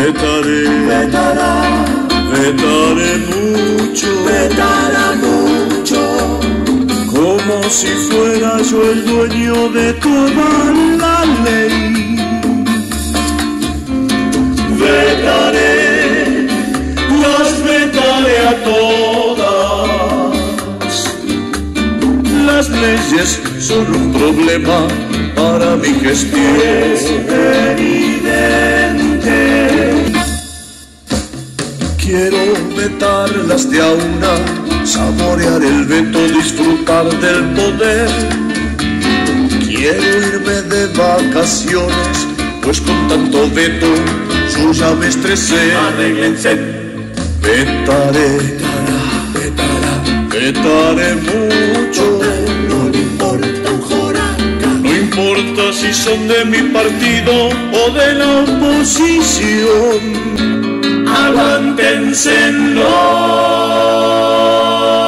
vetaré mucho, como si fuera yo el dueño de toda la ley. Las vetaré a todas. Las leyes son un problema para mi gestión. Es evidente. Quiero vetarlas de a una, saborear el veto, disfrutar del poder. Quiero irme de vacaciones, pues con tanto veto yo ya me estresé. Arréglense. Vetaré mucho. No le importa un joraca. No importa si son de mi partido o de la oposición. Aguántense, no.